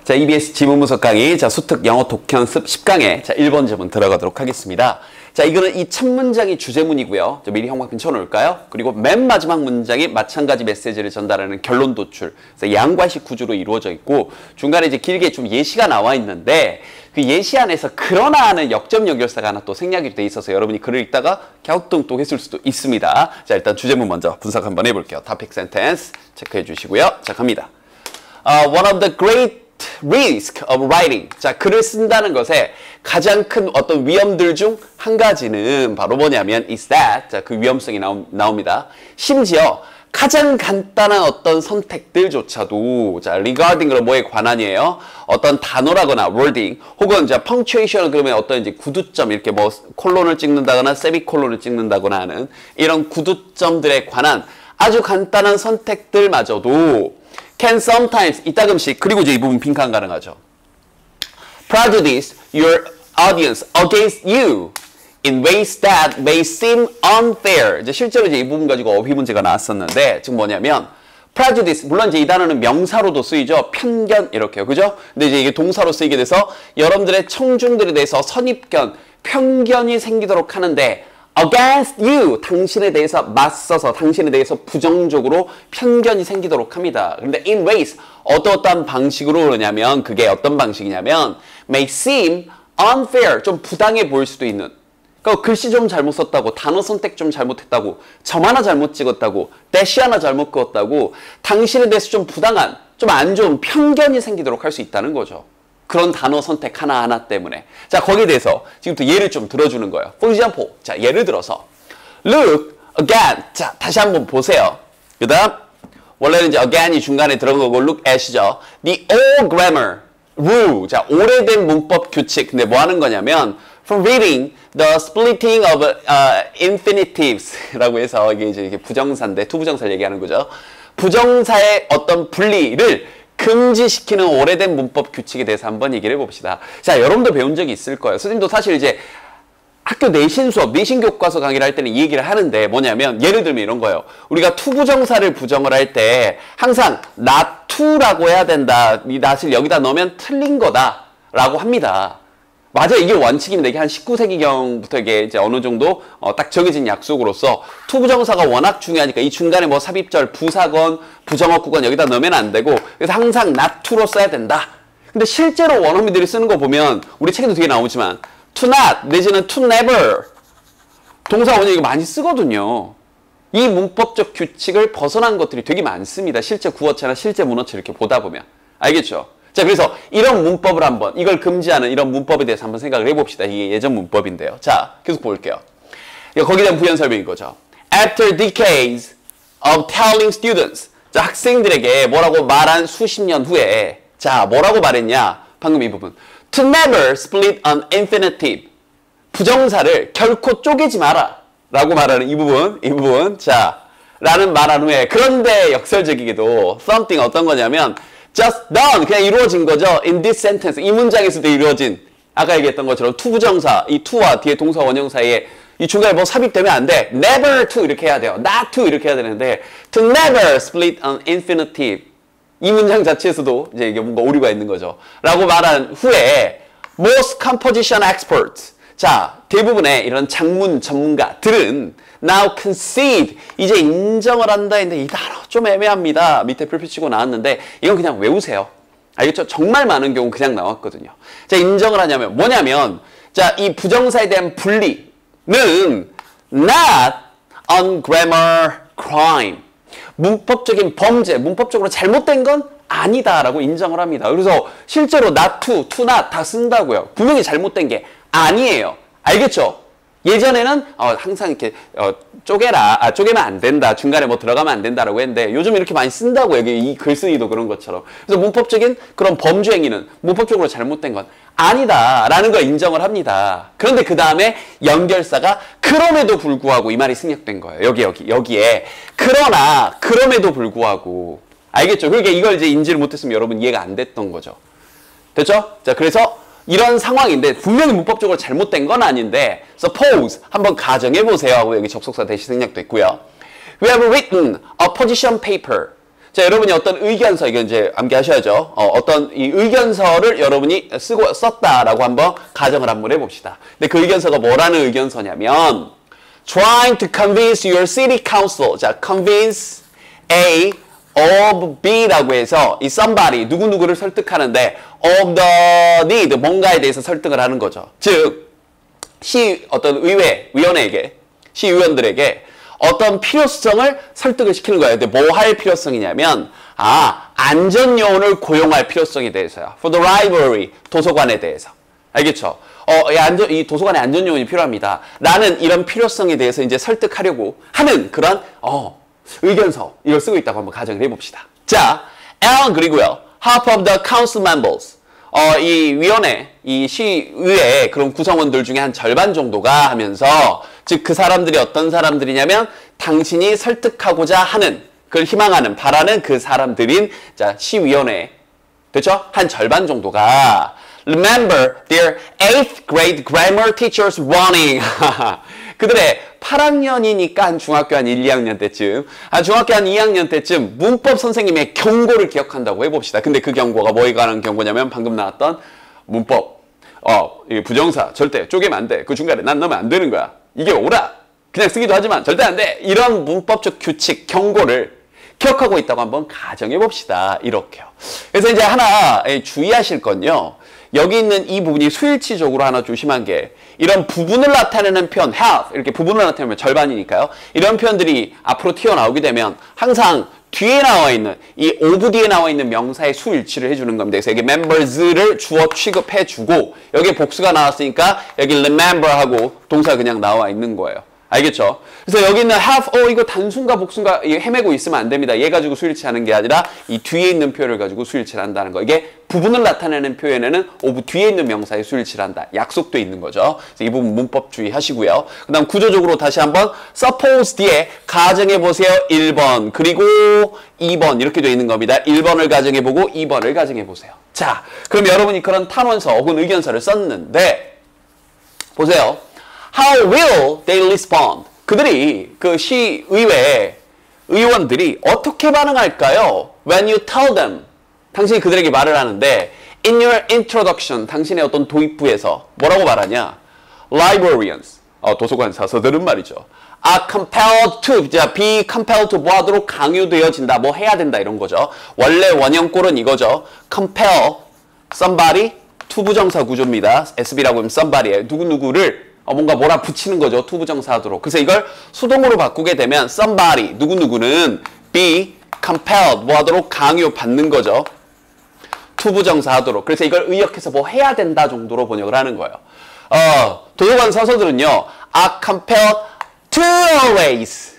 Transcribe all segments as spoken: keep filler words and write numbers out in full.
자, 이비에스 지문분석 강의, 자, 수특 영어 독해연습 십 강에 자, 일 번 지문 들어가도록 하겠습니다. 자, 이거는 이 첫 문장이 주제문이고요. 자, 미리 형광펜 쳐놓을까요? 그리고 맨 마지막 문장이 마찬가지 메시지를 전달하는 결론 도출. 그래서 양과식 구조로 이루어져 있고, 중간에 이제 길게 좀 예시가 나와 있는데, 그 예시 안에서 그러나 하는 역점 연결사가 하나 또 생략이 돼 있어서 여러분이 글을 읽다가 갸우뚱뚱했을 수도 있습니다. 자, 일단 주제문 먼저 분석 한번 해볼게요. topic sentence 체크해 주시고요. 자, 갑니다. Uh, one of the great risk of writing. 자, 글을 쓴다는 것에 가장 큰 어떤 위험들 중 한 가지는 바로 뭐냐면 is that. 자, 그 위험성이 나오, 나옵니다. 심지어 가장 간단한 어떤 선택들조차도 자, regarding은 뭐에 관한이에요? 어떤 단어라거나 wording 혹은 자, punctuation 그러면 어떤 이제 구두점 이렇게 뭐 콜론을 찍는다거나 세미콜론을 찍는다거나 하는 이런 구두점들에 관한 아주 간단한 선택들마저도 can sometimes 이따금씩 그리고 이제 이 부분 빈칸 가능하죠. prejudice your audience against you in ways that may seem unfair. 이제 실제로 이제 이 부분 가지고 어휘 문제가 나왔었는데 지금 뭐냐면 prejudice 물론 이제 이 단어는 명사로도 쓰이죠. 편견 이렇게요, 그죠? 근데 이제 이게 동사로 쓰이게 돼서 여러분들의 청중들에 대해서 선입견, 편견이 생기도록 하는데. against you, 당신에 대해서 맞서서 당신에 대해서 부정적으로 편견이 생기도록 합니다. 그런데 in ways, 어떠어떠한 방식으로 그러냐면 그게 어떤 방식이냐면 may seem unfair, 좀 부당해 보일 수도 있는 그러니까 글씨 좀 잘못 썼다고, 단어 선택 좀 잘못했다고, 점 하나 잘못 찍었다고, 대시 하나 잘못 그었다고 당신에 대해서 좀 부당한, 좀 안 좋은 편견이 생기도록 할 수 있다는 거죠. 그런 단어 선택 하나하나 때문에. 자, 거기에 대해서 지금부터 예를 좀 들어주는 거예요. For example, 자, 예를 들어서 look again. 자, 다시 한번 보세요. 그 다음 원래는 이제 again이 중간에 들어간 거고 look at이죠. The old grammar rule. 자, 오래된 문법 규칙. 근데 뭐 하는 거냐면 from reading the splitting of uh, infinitives 라고 해서 이게 이제 부정사인데 투부정사를 얘기하는 거죠. 부정사의 어떤 분리를 금지시키는 오래된 문법 규칙에 대해서 한번 얘기를 해봅시다. 자, 여러분도 배운 적이 있을 거예요. 선생님도 사실 이제 학교 내신 수업, 내신 교과서 강의를 할 때는 이 얘기를 하는데 뭐냐면 예를 들면 이런 거예요. 우리가 투부정사를 부정을 할 때 항상 not to라고 해야 된다. 이 not을 여기다 넣으면 틀린 거다 라고 합니다. 맞아요. 이게 원칙입니다. 이게 한 십구 세기경부터 이게 이제 어느 정도 어, 딱 정해진 약속으로서 투부정사가 워낙 중요하니까 이 중간에 뭐 삽입절, 부사건, 부정어구건 여기다 넣으면 안 되고 그래서 항상 not to로 써야 된다. 근데 실제로 원어민들이 쓰는 거 보면 우리 책에도 되게 나오지만 to not 내지는 to never 동사 원형 이거 많이 쓰거든요. 이 문법적 규칙을 벗어난 것들이 되게 많습니다. 실제 구어체나 실제 문어체 이렇게 보다 보면. 알겠죠? 자, 그래서 이런 문법을 한번, 이걸 금지하는 이런 문법에 대해서 한번 생각을 해봅시다. 이게 예전 문법인데요. 자, 계속 볼게요. 거기에 대한 부연 설명인 거죠. After decades of telling students. 자, 학생들에게 뭐라고 말한 수십 년 후에. 자, 뭐라고 말했냐? 방금 이 부분. To never split an infinitive. 부정사를 결코 쪼개지 마라. 라고 말하는 이 부분, 이 부분. 자, 라는 말한 후에. 그런데 역설적이게도 something 어떤 거냐면 just done 그냥 이루어진 거죠. in this sentence 이 문장에서도 이루어진 아까 얘기했던 것처럼 투부정사 이 to와 뒤에 동사 원형 사이에 이 중간에 뭐 삽입되면 안 돼. never to 이렇게 해야 돼요. not to 이렇게 해야 되는데 to never split an infinitive 이 문장 자체에서도 이제 이게 뭔가 오류가 있는 거죠. 라고 말한 후에 most composition experts 자 대부분의 이런 작문 전문가들은 now concede 이제 인정을 한다 했는데 이 단어 좀 애매합니다. 밑에 풀 치고 나왔는데 이건 그냥 외우세요. 알겠죠? 정말 많은 경우 그냥 나왔거든요. 자, 인정을 하냐면 뭐냐면 자, 이 부정사에 대한 분리는 not on grammar crime 문법적인 범죄, 문법적으로 잘못된 건 아니다라고 인정을 합니다. 그래서 실제로 not to, to not 다 쓴다고요. 분명히 잘못된 게 아니에요. 알겠죠? 예전에는 어, 항상 이렇게 어, 쪼개라, 아, 쪼개면 안 된다, 중간에 뭐 들어가면 안 된다라고 했는데 요즘 이렇게 많이 쓴다고 여기 이 글쓰기도 그런 것처럼. 그래서 문법적인 그런 범죄 행위는 문법적으로 잘못된 건 아니다라는 걸 인정을 합니다. 그런데 그 다음에 연결사가 그럼에도 불구하고 이 말이 생략된 거예요. 여기 여기 여기에 그러나 그럼에도 불구하고 알겠죠? 그러니까 이걸 이제 인지를 못했으면 여러분 이해가 안 됐던 거죠. 됐죠? 자, 그래서 이런 상황인데 분명히 문법적으로 잘못된 건 아닌데 suppose 한번 가정해 보세요 하고 여기 접속사 대시 생략도 있고요. We have written a position paper. 자, 여러분이 어떤 의견서, 이건 이제 암기하셔야죠. 어, 어떤 이 의견서를 여러분이 쓰고 썼다라고 한번 가정을 한번 해봅시다. 근데 그 의견서가 뭐라는 의견서냐면 trying to convince your city council. 자, convince A of B라고 해서 이 somebody, 누구누구를 설득하는데 of the need, 뭔가에 대해서 설득을 하는 거죠. 즉, 시 어떤 의회, 위원회에게, 시의원들에게 어떤 필요성을 설득을 시키는 거예요. 근데 뭐 할 필요성이냐면 아, 안전요원을 고용할 필요성에 대해서요. For the library, 도서관에 대해서. 알겠죠? 어, 이, 안전, 이 도서관에 안전요원이 필요합니다. 라는 이런 필요성에 대해서 이제 설득하려고 하는 그런 어, 의견서, 이걸 쓰고 있다고 한번 가정을 해봅시다. 자, and 그리고요. half of the council members. 어, 이 위원회, 이 시의회 그런 구성원들 중에 한 절반 정도가 하면서 즉 그 사람들이 어떤 사람들이냐면 당신이 설득하고자 하는, 그걸 희망하는, 바라는 그 사람들인 자 시위원회. 됐죠? 한 절반 정도가 remember their eighth grade grammar teacher's warning. 그들의 팔 학년이니까 한 중학교 한 일, 이 학년 때쯤, 한 중학교 한 이 학년 때쯤 문법 선생님의 경고를 기억한다고 해봅시다. 근데 그 경고가 뭐에 관한 경고냐면 방금 나왔던 문법, 어, 부정사 절대 쪼개면 안 돼. 그 중간에 난 넣으면 안 되는 거야. 이게 오라. 그냥 쓰기도 하지만 절대 안 돼. 이런 문법적 규칙, 경고를 기억하고 있다고 한번 가정해 봅시다. 이렇게요. 그래서 이제 하나 주의하실 건요. 여기 있는 이 부분이 수일치적으로 하나 조심한 게 이런 부분을 나타내는 표현, have 이렇게 부분을 나타내면 절반이니까요. 이런 표현들이 앞으로 튀어나오게 되면 항상 뒤에 나와 있는 이 of 뒤에 나와 있는 명사의 수일치를 해주는 겁니다. 그래서 여기 members를 주어 취급해주고 여기 복수가 나왔으니까 여기 remember하고 동사 그냥 나와 있는 거예요. 알겠죠? 그래서 여기 있는 have, 어, 이거 단순가 복순가 헤매고 있으면 안 됩니다. 얘 가지고 수일치하는 게 아니라 이 뒤에 있는 표현을 가지고 수일치를 한다는 거. 이게 부분을 나타내는 표현에는 of 뒤에 있는 명사에 수일치를 한다. 약속돼 있는 거죠. 그래서 이 부분 문법 주의하시고요. 그 다음 구조적으로 다시 한번 suppose 뒤에 가정해보세요. 일 번 그리고 이 번 이렇게 돼 있는 겁니다. 일 번을 가정해보고 이 번을 가정해보세요. 자, 그럼 여러분이 그런 탄원서 혹은 의견서를 썼는데 보세요. How will they respond? 그들이 그 시의회 의원들이 어떻게 반응할까요? When you tell them. 당신이 그들에게 말을 하는데 In your introduction. 당신의 어떤 도입부에서 뭐라고 말하냐? Librarians. 어, 도서관 사서들은 말이죠. are compelled to. 자, be compelled to 뭐 하도록 강요되어진다. 뭐 해야 된다 이런 거죠. 원래 원형꼴은 이거죠. compel somebody 투부정사 구조입니다. 에스비라고 하면 somebody에 누구누구를 어, 뭔가 뭐라 붙이는 거죠. 투부정사하도록. 그래서 이걸 수동으로 바꾸게 되면 somebody, 누구누구는 be compelled, 뭐 하도록 강요받는 거죠. 투부정사하도록. 그래서 이걸 의역해서 뭐 해야 된다 정도로 번역을 하는 거예요. 어, 도서관 서서들은요. are compelled to always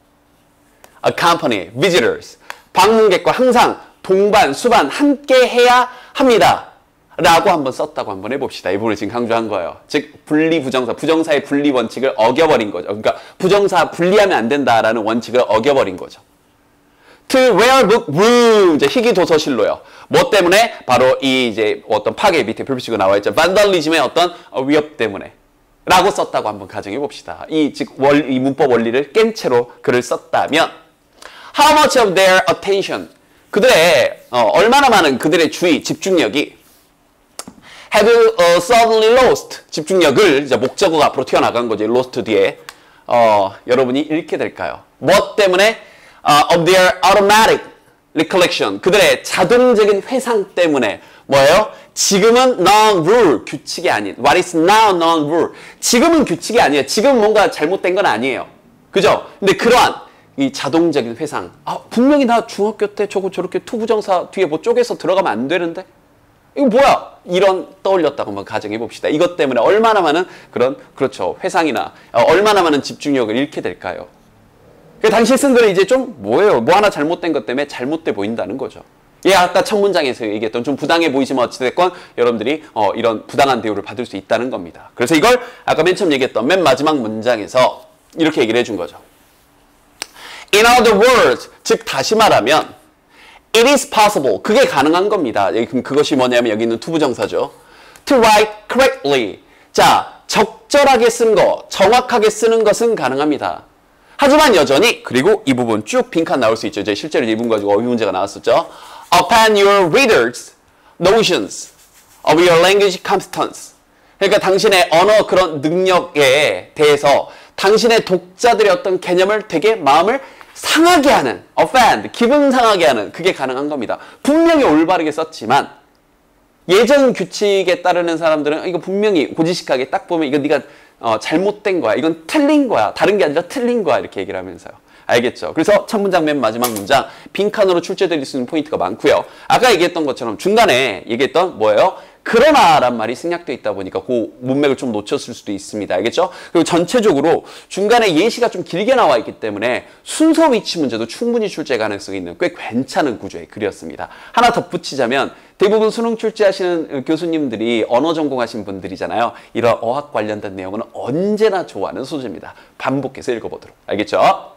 accompany visitors. 방문객과 항상 동반, 수반 함께 해야 합니다. 라고 한번 썼다고 한번 해봅시다. 이 부분을 지금 강조한 거예요. 즉 분리 부정사, 부정사의 분리 원칙을 어겨버린 거죠. 그러니까 부정사 분리하면 안 된다라는 원칙을 어겨버린 거죠. To rare book room, 이제 희귀 도서실로요. 뭐 때문에? 바로 이 이제 어떤 파괴 밑에 표시가 나와 있죠. 반달리즘의 어떤 위협 때문에. 라고 썼다고 한번 가정해 봅시다. 이 즉 원, 이 문법 원리를 깬 채로 글을 썼다면 How much of their attention? 그들의 어, 얼마나 많은 그들의 주의, 집중력이 have uh, suddenly lost. 집중력을 이제 목적어가 앞으로 튀어나간 거죠. lost 뒤에 어, 여러분이 잃게 될까요? 뭐 때문에? Uh, of their automatic recollection. 그들의 자동적인 회상 때문에 뭐예요? 지금은 non-rule, 규칙이 아닌. What is now non-rule. 지금은 규칙이 아니에요. 지금 뭔가 잘못된 건 아니에요. 그죠? 근데 그러한 이 자동적인 회상. 아, 분명히 나 중학교 때 저거 저렇게 투부정사 뒤에 뭐 쪼개서 들어가면 안 되는데? 이거 뭐야? 이런 떠올렸다고 한번 가정해 봅시다. 이것 때문에 얼마나 많은 그런, 그렇죠. 회상이나 어, 얼마나 많은 집중력을 잃게 될까요? 그 당시 쓴 글은 이제 좀 뭐예요? 뭐 하나 잘못된 것 때문에 잘못돼 보인다는 거죠. 예, 아까 첫 문장에서 얘기했던 좀 부당해 보이지만 어찌됐건 여러분들이 어, 이런 부당한 대우를 받을 수 있다는 겁니다. 그래서 이걸 아까 맨 처음 얘기했던 맨 마지막 문장에서 이렇게 얘기를 해준 거죠. In other words, 즉 다시 말하면 It is possible. 그게 가능한 겁니다. 그럼 그것이 뭐냐면 여기 있는 투부정사죠. To write correctly. 자, 적절하게 쓴 거, 정확하게 쓰는 것은 가능합니다. 하지만 여전히 그리고 이 부분 쭉 빈칸 나올 수 있죠. 이제 실제로 이 부분 가지고 어휘 문제가 나왔었죠. Upon your readers' notions of your language competence. 그러니까 당신의 언어 그런 능력에 대해서 당신의 독자들의 어떤 개념을 되게 마음을 상하게 하는, offend, 기분 상하게 하는 그게 가능한 겁니다. 분명히 올바르게 썼지만 예전 규칙에 따르는 사람들은 이거 분명히 고지식하게 딱 보면 이거 네가 어, 잘못된 거야. 이건 틀린 거야. 다른 게 아니라 틀린 거야. 이렇게 얘기를 하면서요. 알겠죠? 그래서 첫 문장 맨 마지막 문장 빈칸으로 출제드릴 수 있는 포인트가 많고요. 아까 얘기했던 것처럼 중간에 얘기했던 뭐예요? 그러나란 말이 생략되어 있다 보니까 그 문맥을 좀 놓쳤을 수도 있습니다. 알겠죠? 그리고 전체적으로 중간에 예시가 좀 길게 나와 있기 때문에 순서 위치 문제도 충분히 출제 가능성이 있는 꽤 괜찮은 구조의 글이었습니다. 하나 덧붙이자면 대부분 수능 출제하시는 교수님들이 언어 전공하신 분들이잖아요. 이런 어학 관련된 내용은 언제나 좋아하는 소재입니다. 반복해서 읽어보도록. 알겠죠?